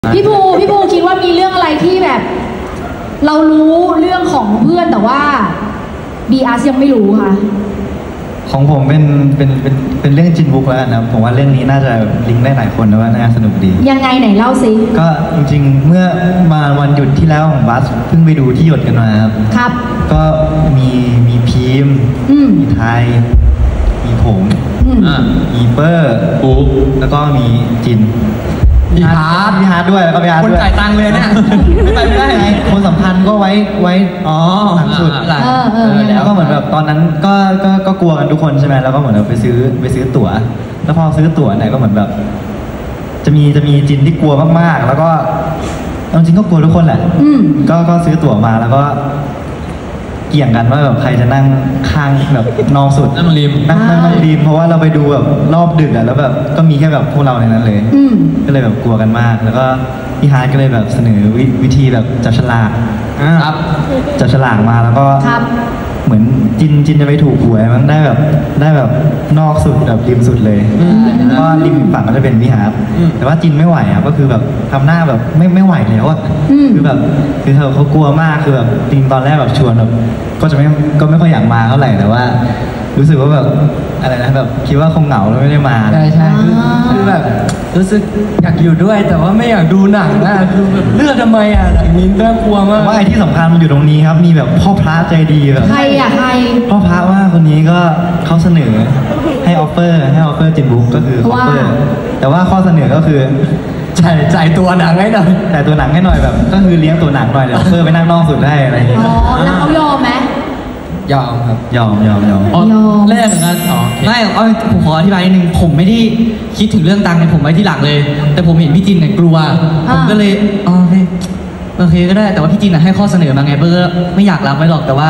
พี่ภูคิดว่ามีเรื่องอะไรที่แบบ เรารู้เรื่องของเพื่อนแต่ว่าบีอาร์ยังไม่รู้ค่ะของผมเป็นเรื่องจินบุ๊กแล้วกันนะผมว่าเรื่องนี้น่าจะลิงก์ได้หลายคนนะว่าน่าสนุกดียังไงไหนเล่าสิก็จริงๆเมื่อมาวันหยุดที่แล้วของบัสเพิ่งไปดูที่หยดกันมาครับก็มีพีมมีไทยมีผมมีเปอร์ปุ๊บแล้วก็มีจินพี่ฮาร์ดด้วยแล้วก็พี่ฮาร์ดด้วยคนจ่ายตังค์เลยเนี่ยไม่ไปไม่ได้ไงคนสำคัญก็ไว้หลังสุดแล้วก็เหมือนแบบตอนนั้นก็กลัวกันทุกคนใช่ไหมแล้วก็เหมือนเราไปซื้อตั๋วแล้วพอซื้อตั๋วเนี่ยก็เหมือนแบบจะมีจินที่กลัวมากๆแล้วก็จริงก็กลัวทุกคนแหละก็ซื้อตั๋วมาแล้วก็เกี่ยงกันว่าแบบใครจะนั่งข้างแบบนอกสุดนั่งริมเพราะว่าเราไปดูแบบรอบดึกอ่ะแล้วแบบก็มีแค่แบบพวกเราในนั้นเลยก็เลยแบบกลัวกันมากแล้วก็พี่ฮาร์ดก็เลยแบบเสนอวิธีแบบจับฉลากจับฉลากมาแล้วก็เหมือนจินจะไปถูกหวยมันได้แบบนอกสุดแบบริมสุดเลยแล้วก็ริมฝั่งก็จะเป็นพี่ฮาร์ดแต่ว่าจินไม่ไหวอ่ะก็คือแบบทำหน้าแบบไม่ไหวแล้วอ่ะคือแบบคือเขากลัวมากคือแบบจริงตอนแรกแบบชวนแบบก็ไม่ค่อยอยากมาเท่าไหร่แต่ว่ารู้สึกว่าแบบอะไรนะแบบคิดว่าคงเหงาแล้วไม่ได้มาใช่คือแบบรู้สึกอยากอยู่ด้วยแต่ว่าไม่อยากดูหนังนะคือแบบเลือกทำไมอ่ะหนังนี้น่ากลัวมากว่าไอ้ที่สำคัญมันอยู่ตรงนี้ครับมีแบบพ่อพระใจดีแบบใครพ่อพระว่าคนนี้ก็เขาเสนอให้ออฟเฟอร์จินบุ๊กก็คือออฟเฟอร์แต่ว่าข้อเสนอก็คือจ่ายตัวหนังให้หน่อยจ่ายตัวหนังให้หน่อยแบบก็คือเลี้ยงตัวหนังหน่อยเดี๋ยวออฟเฟอร์ไปนั่งนอกสุดได้อะไรอย่างเงี้ยแล้วเขายอมไหมยอมครับยอมแรกเหมือนกันไม่ผมขออธิบายนิดนึงผมไม่ได้คิดถึงเรื่องตังค์ผมไว้ที่หลังเลยแต่ผมเห็นพี่จินเนี่ยกลัวผมก็เลยโอเคก็ได้แต่ว่าพี่จินให้ข้อเสนอมาไงเบอร์ไม่อยากรับไว้หรอกแต่ว่า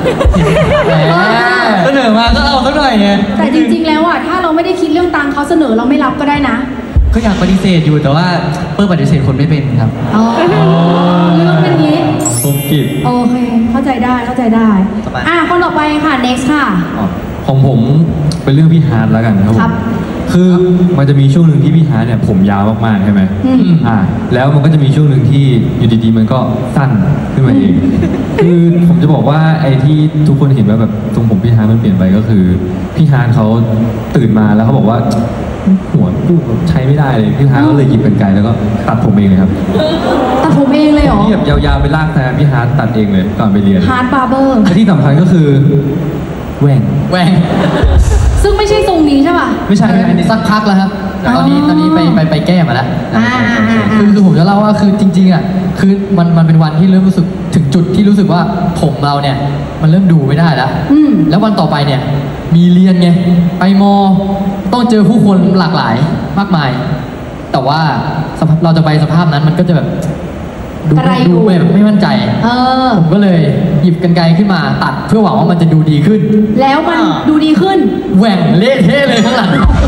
เสนอมาก็เอาสักหน่อยไงแต่จริงๆแล้วอ่ะถ้าเราไม่ได้คิดเรื่องตังค์เขาเสนอเราไม่รับก็ได้นะก็อยากปฏิเสธอยู่แต่ว่าเปิ้ลปฏิเสธคนไม่เป็นครับเรื่องเป็นนี้ผมกิบโอเคเข้าใจได้คนต่อไปค่ะ next ค่ะของผมเป็นเรื่องพี่ฮาร์ดแล้วกันครับคือมันจะมีช่วงหนึ่งที่พี่ฮาร์ดเนี่ยผมยาวมากๆใช่ไหมแล้วมันก็จะมีช่วงหนึ่งที่อยู่ดีๆมันก็สั้นขึ้นมาเองคือผมจะบอกว่าไอ้ที่ทุกคนเห็นว่าแบบทรงผมพี่ฮาร์ดมันเปลี่ยนไปก็คือพี่ฮาร์ดเขาตื่นมาแล้วเขาบอกว่าหัวลูกใช้ไม่ได้เลยพี่ฮาร์ดก็เลยหยิบกรรไกรแล้วก็ตัดผมเองเลยครับตัดผมเองเลยเหรอที่แบบยาวๆไปลากแทนพี่ฮาร์ดตัดเองเลยก่อนไปเรียนฮาร์ดบาร์เบอร์และที่สำคัญก็คือแหว่งซึ่งไม่ใช่ทรงนี้ใช่ป่ะไม่ใช่อันนี้สักพักแล้วครับแต่ตอนนี้ไปแก้มาแล้วคือผมจะเล่าว่าคือจริงๆอ่ะคือมันเป็นวันที่เริ่มรู้สึกถึงจุดที่รู้สึกว่าผมเราเนี่ยมันเริ่มดูไม่ได้แล้ววันต่อไปเนี่ยมีเรียนไงไปมอต้องเจอผู้คนหลากหลายมากมายแต่ว่าเราจะไปสภาพนั้นมันก็จะแบบดูไม่มั่นใจผมก็เลยหยิบกรรไกรขึ้นมาตัดเพื่อหวังว่ามันจะดูดีขึ้นแล้วมันดูดีขึ้นแหว่งเละเทะเลยข้างหลัง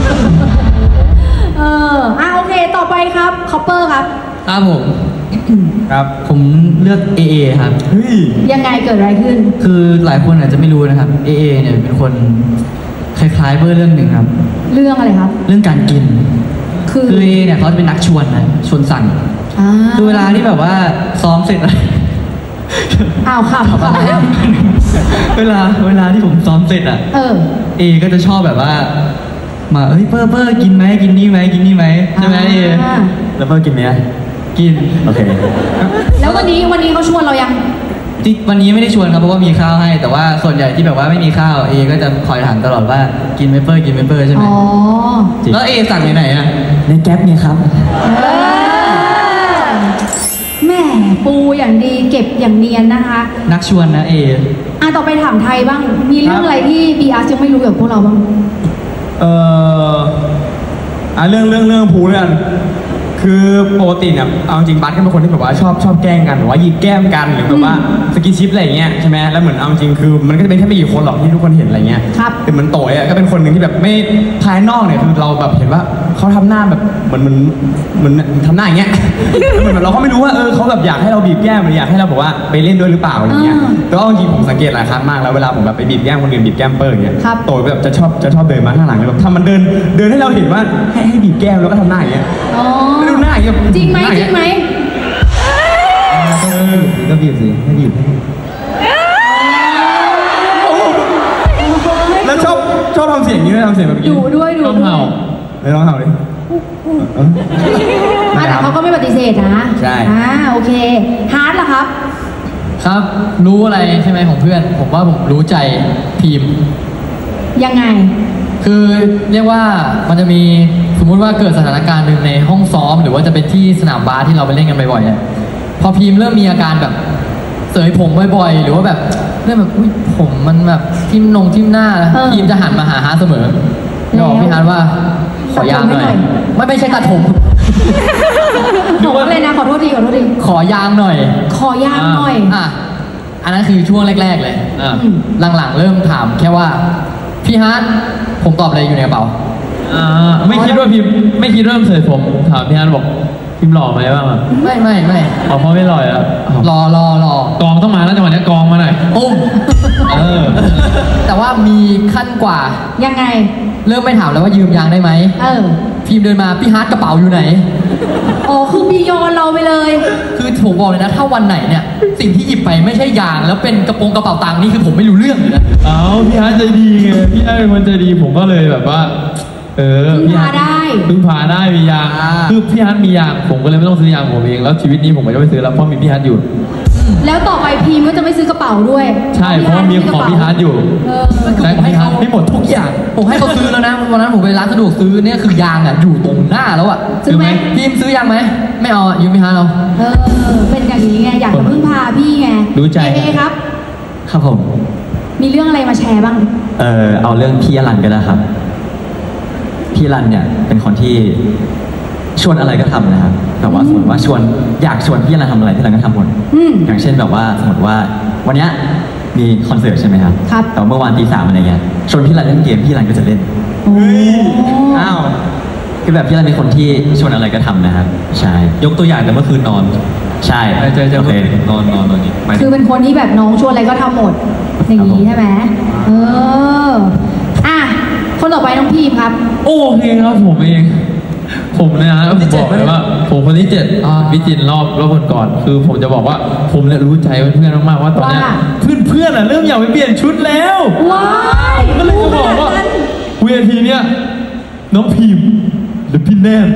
โอเคต่อไปครับคอปเปอร์ครับผมครับผมเลือก AA ครับยังไงเกิดอะไรขึ้นคือหลายคนอาจจะไม่รู้นะครับ AA เนี่ยเป็นคนคล้ายๆเบอร์เรื่องหนึ่งครับเรื่องอะไรครับเรื่องการกินคือ AA เนี่ยเขาจะเป็นนักชวนสั่งคือเวลาที่แบบว่าซ้อมเสร็จค่ะเวลาที่ผมซ้อมเสร็จเอก็จะชอบแบบว่ามาเปอร์กินไหมกินนี่ไหมใช่ไหมแล้วเปอร์กินไหมกินโอเคแล้ววันนี้เขาชวนเรายังวันนี้ไม่ได้ชวนครับเพราะว่ามีข้าวให้แต่ว่าส่วนใหญ่ที่แบบว่าไม่มีข้าวเอก็จะคอยถามตลอดว่ากินไหมเปอร์ใช่ไหมแล้วเอสั่งไหนในแก๊ปเนี่ยครับแม่ปูอย่างดีเก็บอย่างเนียนนะคะนักชวนนะเอต่อไปถามไทยบ้างมีเรื่องอะไรที่บีอาร์ยังไม่รู้กับพวกเราบ้างเรื่องภูเรื่องคือปกติเนี่ยเอาจริงบัสก็เป็นคนที่แบบว่าชอบแกล้งกันหรือว่าหยิกแก้มกันหรือแบบว่าสกินชิปอะไรอย่างเงี้ยใช่ไหมแล้วเหมือนเอาจริงคือมันก็จะเป็นแค่ไม่กี่คนหรอกที่ทุกคนเห็นอะไรเงี้ยแต่เหมือนโต๋ยก็เป็นคนหนึ่งที่แบบไม่ภายนอกเนี่ยคือเราแบบเห็นว่าเขาทำหน้าแบบเหมือนทำหน้าอย่างเงี้ยเหมือนเราก็ไม่รู้ว่าเขาแบบอยากให้เราบีบแก้มหรืออยากให้เราบอกว่าไปเล่นด้วยหรือเปล่าอะไรเงี้ยแต่ว่าจริงผมสังเกตหลายครั้งมากแล้วเวลาผมแบบไปบีบแก้มคนอื่นบีบแก้มเปิ้ลอย่างเงี้ยโต๋ยแบบจะชอบเดินมาข้างหลังแบบทำมันเดินให้เราเห็นว่าให้บีบแก้มแล้วก็ทำหน้าอย่างเงี้ยดูหน้าอย่างจริงไหมจริงไหมก็บีบสิให้บีบแล้วชอบทำเสียงนี้ด้วยทำเสียงแบบนี้ดูด้วยดูต้องด้วเห่าย เลยลองเห่าดิแต่เขาก็ไม่ปฏิเสธนะใช่โอเคฮาร์ดล่ะครับครับรู้อะไรใช่ไหมของเพื่อนผมว่าผมรู้ใจพีมยังไงคือเรียกว่ามันจะมีสมมุติว่าเกิดสถานการณ์หนึ่งในห้องซ้อมหรือว่าจะเป็นที่สนามบาสที่เราไปเล่นกันบ่อยๆเนี่ยพอพีมเริ่มมีอาการแบบเสยผมบ่อยๆหรือว่าแบบเริ่มแบบอุ๊ยผมมันแบบทิ่มหน้าพีมจะหันมาหาฮาร์ทเสมอแล้วบอกพี่ฮาร์ทว่าขอยางหน่อยไม่ใช่ตัดผมบอกว่าเลยนะขอโทษทีขอยางหน่อยขอยางหน่อยอันนั้นคือช่วงแรกๆเลยหลังๆเริ่มถามแค่ว่าพี่ฮาร์ทผมตอบอะไรอยู่ในกระเป๋าไม่คิดว่าพิมไม่คิดเริ่มเสยผมถามพี่ฮาร์ทบอกพิมหล่อไหมบ้างอ่ะไม่เพราะไม่หล่อแล้วรกองต้องมาแล้วจังหวะนี้กองมาหน่อยปุ้มแต่ว่ามีขั้นกว่ายังไงเริ่มไม่ถามแล้วว่ายืมยางได้ไหมพิมเดินมาพี่ฮาร์ทกระเป๋าอยู่ไหนคือบียอนเราไปเลยคือผมบอกเลยนะถ้าวันไหนเนี่ยสิ่งที่หยิบไปไม่ใช่ยางแล้วเป็นกระเป๋าตังค์นี่คือผมไม่รู้เรื่องเลยนะพี่ฮาร์ทใจดีไงพี่ฮาร์ทเป็นคนใจดีผมก็เลยแบบว่าพึ่งพาได้มียางคือพี่ฮัทมียางผมก็เลยไม่ต้องซื้อยางผมเองแล้วชีวิตนี้ผมก็จะไม่ซื้อแล้วเพราะมีพี่ฮัทอยู่แล้วต่อไปพีมก็จะไม่ซื้อกระเป๋าด้วยใช่เพราะมีของพี่ฮัทอยู่ใช่ผมให้เขาไม่หมดทุกอย่างผมให้เขาซื้อแล้วนะวันนั้นผมไปร้านสะดวกซื้อเนี่ยคือยางอยู่ตรงหน้าแล้วซื้อไหมพีมซื้อยางไหมไม่เอายืมพี่ฮัทเอาเป็นอย่างนี้ไงอยากจะพึ่งพาพี่ไงรู้ใจครับครับผมมีเรื่องอะไรมาแชร์บ้างเอาเรื่องพี่อลันก็ได้ครับพี่รันเนี่ยเป็นคนที่ชวนอะไรก็ทำนะครับแต่ว่าสมมติว่าอยากชวนพี่รันทำอะไรพี่รันก็ทำหมดอย่างเช่นแบบว่าสมมติว่าวันนี้มีคอนเสิร์ตใช่ไหมครับแต่เมื่อวานตี 3อะไรเงี้ยชวนพี่รันเล่นเกมพี่รันก็จะเล่นคือแบบพี่รันเป็นคนที่ชวนอะไรก็ทำนะครับใช่ยกตัวอย่างแต่เมื่อคืนนอนใช่โอเคนอนนี้คือเป็นคนที่แบบน้องชวนอะไรก็ทำหมดอย่างนี้ใช่ไหมคนต่อไปน้องพีมครับโอเคครับผมเองผมเนี่ยนะผมบอกเลยว่าผมคนที่7พี่จินรอบก่อนคือผมจะบอกว่าผมเนี่ยรู้ใจเพื่อนๆมากๆว่าตอนนี้เพื่อนๆเริ่มอยากไปเปลี่ยนชุดแล้วผมก็เลยจะบอกว่าเวทีเนี่ยน้องพีมหรือพี่แนน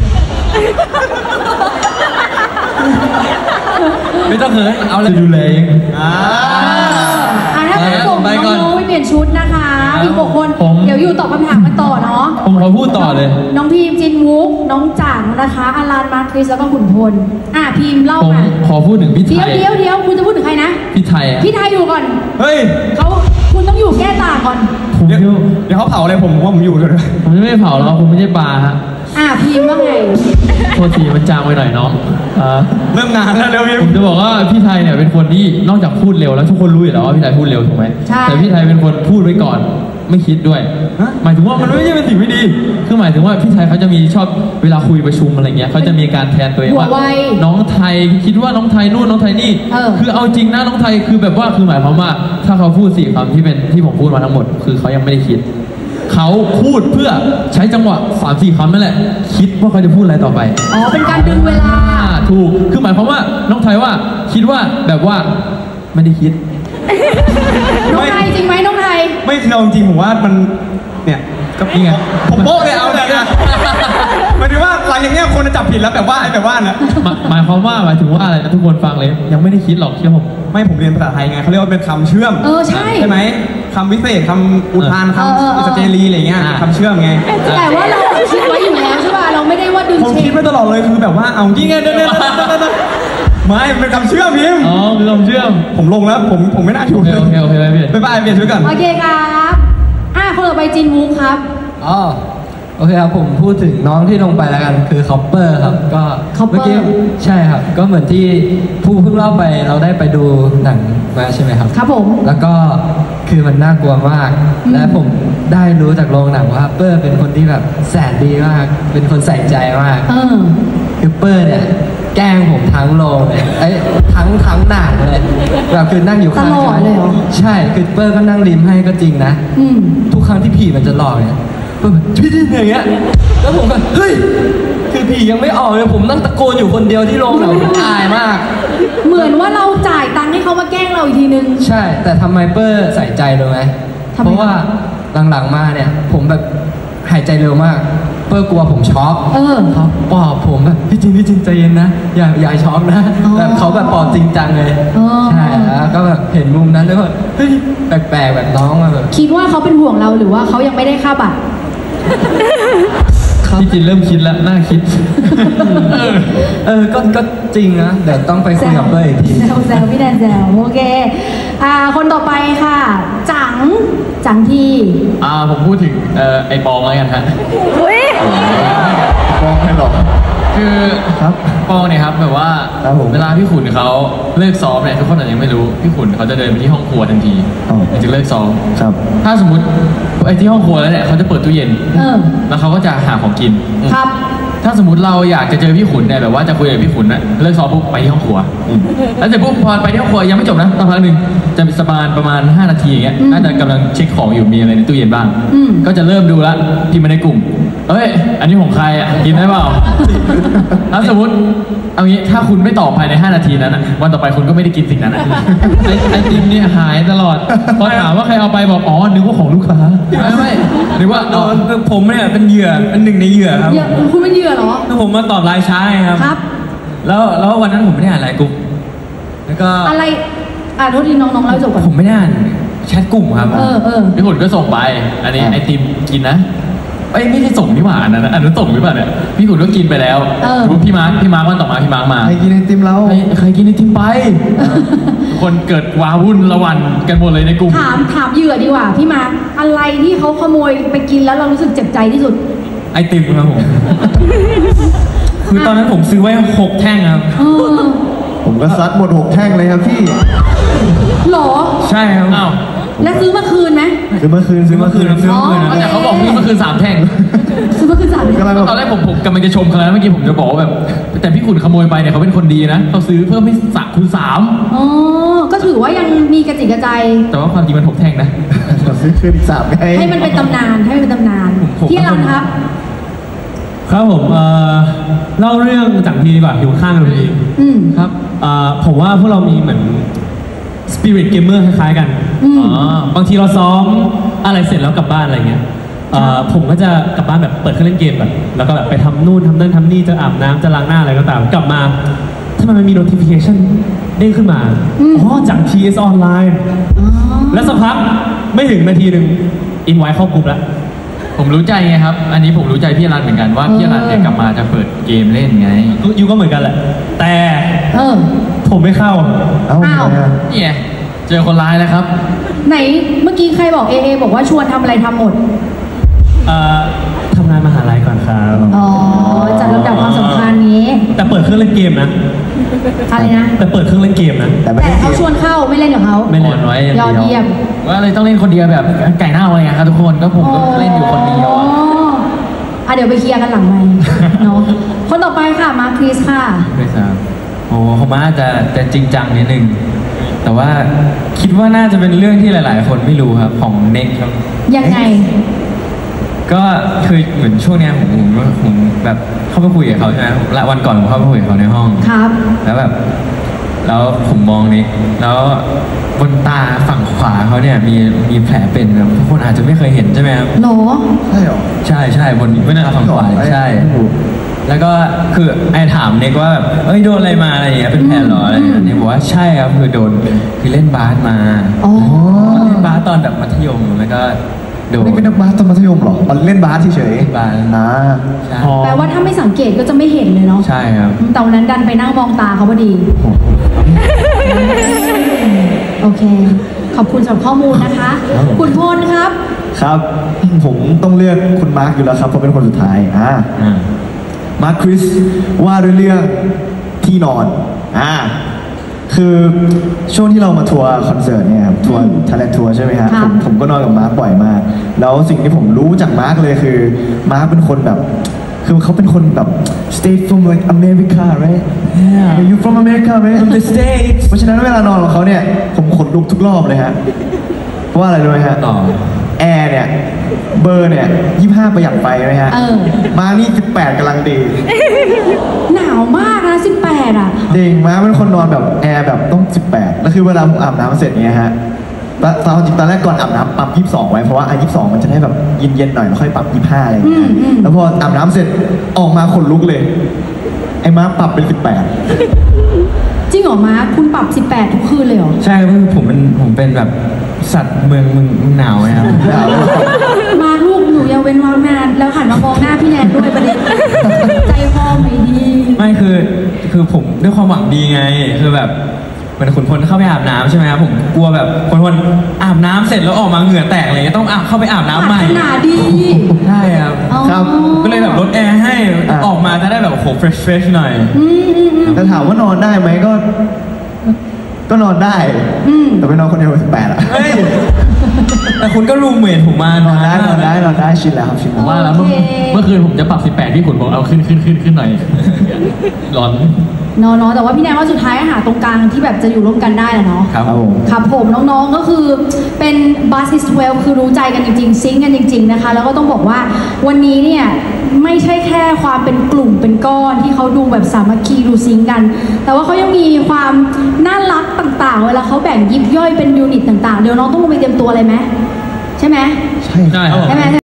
ไม่ต้องเขินเอาเลยจะดูแลเองถ้าส่งน้องๆไปเปลี่ยนชุดนะคะอีก6 คนเดี๋ยวอยู่ตอบคำถามกันต่อเนาะผมขอพูดต่อเลยน้องพีมจินวุกน้องจ่างนะคะอลันมาร์คริสแล้วก็ขุนพลพีมเล่ามาขอพูดถึงพี่ไทยเดี๋ยวคุณจะพูดถึงใครนะพี่ไทยอยู่ก่อนเฮ้ยคุณต้องอยู่แก้ต่างก่อนเดี๋ยวเขาเผาอะไรผมว่าผมอยู่ด้วยผมไม่เผาแล้วผมไม่ใช่ปลาฮะพีมว่าไงโทษทีมันจางไปหน่อยน้องเริ่มนานแล้วเดี๋ยวผมจะบอกว่าพี่ไทยเนี่ยเป็นคนที่นอกจากพูดเร็วแล้วทุกคนรู้อยู่แล้วว่าพี่ไทยพูดเร็วถูกไหมแต่พี่ไทยเป็นคนพูดไว้ก่อนไม่คิดด้วยหมายถึงว่ามันไม่ใช่เป็นสิ่งไม่ดีคือหมายถึงว่าพี่ไทยเขาจะมีชอบเวลาคุยประชุมอะไรเงี้ยเขาจะมีการแทนตัวเองว่าน้องไทยคิดว่าน้องไทยนู่นน้องไทยนี่คือเอาจริงนะน้องไทยคือแบบว่าคือหมายความว่าถ้าเขาพูด4 คำที่ผมพูดมาทั้งหมดคือเขายังไม่ได้คิดเขาพูดเพื่อใช้จังหวะ 3-4 คำนั่นแหละคิดว่าเขาจะพูดอะไรต่อไปเป็นการดึงเวลาถูกคือหมายความว่าน้องไทยว่าคิดว่าแบบว่าไม่ได้คิดน้องไทยจริงไหมน้องไทยไม่คือเอาจริงผมว่ามันเนี่ยก็นี่ไงผมโป๊ะเลยเอาเลยนะหมายถึงว่าหลังอย่างเงี้ยคนจะจับผิดแล้วแบบว่านะหมายความว่าหมายถึงว่าอะไรนะทุกคนฟังเลยยังไม่ได้คิดหรอกเชื่อผมไม่ผมเรียนภาษาไทยไงเขาเรียกว่าเป็นคำเชื่อมใช่ไหมคำวิเศษคำอุทานคำสเตรีอะไรเงี้ยคำเชื่อมไงแต่ว่าเราคิดไว้อยู่แล้วใช่ป่ะเราไม่ได้ว่าดึงผมคิดไว้ตลอดเลยคือแบบว่าเอาจริงไงเดินไม่เป็นคำเชื่อมพิมคือคำเชื่อมผมลงแล้วผมไม่น่าถูกเลยโอเคไปเปลี่ยนเปลี่ยนชุดก่อนโอเคครับคนต่อไปจินวุกครับโอเคครับผมพูดถึงน้องที่ลงไปแล้วกันคือคอปเปอร์ครับก็เมื่อกี้ใช่ครับก็เหมือนที่ผู้เพิ่งเล่าไปเราได้ไปดูหนังมาใช่ไหมครับครับผมแล้วก็คือมันน่ากลัวมากและผมได้รู้จากโรงหนังว่าเปอร์เป็นคนที่แบบแสนดีมากเป็นคนใส่ใจมากคือเปอร์เนี่ยแกล้งผมทั้งโรงเลยทั้งหนังเลยแบบคือนั่งอยู่ข้างกันใช่คือเปอร์ก็นั่งริมให้ก็จริงนะทุกครั้งที่ผีมันจะหลอกเนี่ยพี่ดินอย่างเงี้ยแล้วผมก็เฮ้ยคือผียังไม่ออกเลยผมนั่งตะโกนอยู่คนเดียวที่โรงหนังอายมากเหมือนว่าเราจ่ายตังค์ให้เขามาแกล้งเราอีกทีนึงใช่แต่ทำไมเปอร์ใส่ใจเลยไหมเพราะว่าหลังๆมาเนี่ยผมแบบหายใจเร็วมากเปอร์กลัวผมช็อกเขาปลอบผมแบบพี่จินใจเย็นนะอย่าช็อกนะแบบเขาแบบปลอบจริงจังเลยใช่แล้วก็แบบเห็นมุมนั้นแล้วก็เฮ้ยแปลกๆแบบน้องมาแบบคิดว่าเขาเป็นห่วงเราหรือว่าเขายังไม่ได้ค่าบัตรพี่จินเริ่มคิดแล้วน่าคิดก็จริงนะเดี๋ยวต้องไปคุยกับเปอร์อีกทีแซวพี่แดนแซวโอเคคนต่อไปค่ะจังที่ผมพูดถึงไอ้ปองแล้วกันฮะปองไม่หรอกคือปองเนี่ยครับแบบว่าเวลาพี่ขุนเขาเลิกซ้อมเนี่ยทุกคนอาจจะยังไม่รู้พี่ขุนเขาจะเดินไปที่ห้องครัวทันทีจะเลิกซ้อมถ้าสมมติไอ้ที่ห้องครัวแล้วเนี่ยเขาจะเปิดตู้เย็นแล้วเขาก็จะหาของกินครับถ้าสมมติเราอยากจะเจอพี่ขุนเนี่ยแบบว่าจะคุยกับพี่ขุนนะเลิกซ้อมปุ๊บไปที่ห้องครัวแล้วเสร็จปุ๊บพอไปที่ห้องครัวยังไม่จบนะตอนพักหนึ่งจะมีประมาณ5 นาทีอย่างเงี้ยน่าจะกำลังเช็คของอยู่มีอะไรในตู้เย็นบ้างก็จะเริ่มดูละพิมพ์มาในกลุ่มเอ้ยอันนี้ของใครอ่ะกินได้เปล่าถ้าสมมติเอางี้ถ้าคุณไม่ตอบภายใน5 นาทีนั้นวันต่อไปคุณก็ไม่ได้กินสิ่งนั้นไอติมเนี่ยหายตลอดพอถามว่าใครเอาไปบอกอ๋อนึกว่าของลูกค้าไม่นึกว่าผมเนี่ยเป็นเหยื่อเป็นหนึ่งในเหยื่อครับคุณเป็นเหยื่อเหรอผมมาตอบไลน์ช้าครับแล้ววันนั้นผมไม่ได้อ่านไลน์กลุ่มแล้วก็อะไรโทษทีน้องๆเล่าจบก่อนผมไม่ได้อ่านแชทกลุ่มครับพี่ขุนก็ส่งไปอันนี้ไอติมกินนะไม่ได้ส่งนี่หว่าอันนั้นส่งหรือเปล่าเนี่ยพี่ขุนก็กินไปแล้วพี่มาร์ควันต่อมาพี่มาร์คมาใครกินไอติมเราใครกินไอติมไปคนเกิดว้าวุ่นระวันกันหมดเลยในกลุ่มถามเหยื่อดีกว่าพี่มาร์คอะไรที่เขาขโมยไปกินแล้วเรารู้สึกเจ็บใจที่สุดไอติมครับผมคือตอนนั้นผมซื้อไว้6 แท่งครับผมก็ซัดหมด6 แท่งเลยครับพี่หรอใช่ครับแล้วซื้อมาคืนไหมซื้อมาคืนแต่เขาบอกซื้อมาคืน3 แท่งซื้อมาคืน3 แท่งตอนแรกผมกำลังจะชมเขาแล้วเมื่อกี้ผมจะบอกว่าแบบแต่พี่ขุนขโมยไปเนี่ยเขาเป็นคนดีนะเขาซื้อเพิ่มให้คูณ 3 อ๋อก็ถือว่ายังมีกระจิกกระใจแต่ว่าความจริงมัน6 แท่งนะซื้อคืนอีก3ไงให้มันเป็นตำนานที่รันครับผมเล่าเรื่องจากทีดีกว่าอยู่ข้างเราเองครับผมว่าพวกเรามีเหมือนสปิริตเกมเมอร์คล้ายๆกันบางทีเราซ้อมอะไรเสร็จแล้วกลับบ้านอะไรเงี้ยผมก็จะกลับบ้านแบบเปิดเครื่องเล่นเกมแบบแล้วก็แบบไปทำนู่นทำนั่นทำนี่จะอาบน้ำจะล้างหน้าอะไรก็ตามกลับมาถ้ามันมี notification เด้งขึ้นมาจาก TS ออนไลน์แล้วสักพักไม่ถึงนาทีนึงอินไว้เข้ากลุ่มแล้วผมรู้ใจไงครับอันนี้ผมรู้ใจพี่รันเหมือนกันว่าพี่รันเนี่ยกลับมาจะเปิดเกมเล่นไงยูก็เหมือนกันแหละแต่ผมไม่เข้าเนี่ยเจอคนร้ายแล้วครับไหนเมื่อกี้ใครบอกเอบอกว่าชวนทำอะไรทำหมดทำงานมหาลัยก่อนครับจัดลำดับความสำคัญนี้แต่เปิดเครื่องเล่นเกมนะอะไรนะแต่เปิดเครื่องเล่นเกมนะแต่เขาชวนเข้าไม่เล่นกับเขาไม่เล่นไว้ยอดเยี่ยมว่าเลยต้องเล่นคนเดียวแบบไก่หน้าอะไรครับทุกคนก็ผมก็เล่นอยู่คนเดียวเดี๋ยวไปเคลียร์กันหลังไมค์เนาะคนต่อไปค่ะมาร์คริสค่ะครับของมาจะจริงจังนิดนึงแต่ว่าคิดว่าน่าจะเป็นเรื่องที่หลายๆคนไม่รู้ครับของเน็กครับยังไงก็คือเหมือนช่วงนี้ผมแบบเข้าไปคุยกับเขาใช่ไหมและวันก่อนผมเข้าไปคุยกับเขาในห้องครับแล้วผมมองเน็กแล้วบนตาฝั่งขวาเขาเนี่ยมีแผลเป็นแบบทุกคนอาจจะไม่เคยเห็นใช่ไหมครับหรอใช่หรอใช่บนตาฝั่งขวาใช่แล้วก็คือไอ้ถามเน็กว่าแบบโดนอะไรมาอะไรอย่างเงี้ยเป็นแผลหรออะไรอย่างเงี้ยบอกว่าใช่ครับคือเล่นบาสมาเล่นบาสตอนแบบมัธยมแล้วก็นี่เป็นนักบาสตอนมัธยมหรอตอนเล่นบาสเฉยๆบาสแปลว่าถ้าไม่สังเกตก็จะไม่เห็นเลยเนาะใช่ครับแต่วันนั้นดันไปนั่งมองตาเขาพอดีโอเคขอบคุณสำหรับข้อมูลนะคะคุณพลครับผมต้องเลือกคุณมาร์คอยู่แล้วครับเพราะเป็นคนสุดท้ายมาร์คคริสว่าด้วยเรื่องที่นอนคือช่วงที่เรามาทัวร์คอนเสิร์ตเนี่ยครับทัวร์Thailandทัวร์ใช่ไหมครับผมก็นอนกับมาร์คบ่อยมากแล้วสิ่งที่ผมรู้จากมาร์คเลยคือมาร์คเป็นคนแบบคือเขาเป็นคนแบบ State from like America right yeah you from America right from the States เพราะฉะนั้นเวลานอนของเขาเนี่ยผมขนลุกทุกรอบเลยฮะเพราะว่าอะไรรู้ไหมฮะแอร์เนี่ยเบอร์เนี่ย25ประหยัดไฟไหมฮะมานี่18กำลังดีหนาวมากนะ18อ่ะจริงมาเป็นคนนอนแบบแอร์แบบต้อง18แล้วคือเวลาผมอาบน้ำเสร็จเนี่ยฮะตอนแรกก่อนอาบน้ำปรับ22ไว้เพราะว่า22มันจะได้แบบเย็นๆหน่อยแล้วค่อยปรับ25อะไรอย่างเงี้ยแล้วพออาบน้ำเสร็จออกมาขนลุกเลยไอ้มาปรับเป็น18 จริงเหรอมาคุณปรับ18ทุกคืนเลยเหรอใช่คือผมเป็นแบบสัตว์เมืองหนาวไงครับมาลูกหนูยังเว้นวรรคนานแล้วหันมามองหน้าพี่แนนด้วยประเด็นใจคอไม่ดีไม่คือผมด้วยความหวังดีไงคือแบบเหมือนขุนพลเข้าไปอาบน้ำใช่ไหมครับผมกลัวแบบขุนพลอาบน้ำเสร็จแล้วออกมาเหงื่อแตกอะไรเงี้ยต้องเข้าไปอาบน้ำใหม่ขนาดดีใช่ครับก็เลยแบบลดแอร์ให้ออกมาจะได้แบบโหเฟรชหน่อยแต่ถามว่านอนได้ไหมก็นอนได้แต่ไปนอนคนเดียว18อ่ะแต่คุณก็รูมเมทผมมานอนได้ชินแล้วครับชินว่าแล้วเมื่อคืนผมจะปรับ18พี่ขุนบอกเอาขึ้นหน่อยร้อนเนาะแต่ว่าพี่แนนว่าสุดท้ายหาตรงกลางที่แบบจะอยู่ร่วมกันได้แหละเนาะครับผมน้องๆก็คือเป็น Buzz is 12คือรู้ใจกันจริงๆซิงกันจริงๆนะคะแล้วก็ต้องบอกว่าวันนี้เนี่ยไม่ใช่แค่ความเป็นกลุ่มเป็นก้อนที่เขาดูแบบสามัคคีดูซิงกันแต่ว่าเขายังมีความน่ารักต่างๆเวลาเขาแบ่งยิบย่อยเป็นยูนิตต่างๆเดี๋ยวน้องต้องลงไปเตรียมตัวอะไรไหมใช่ไหมใช่ไหม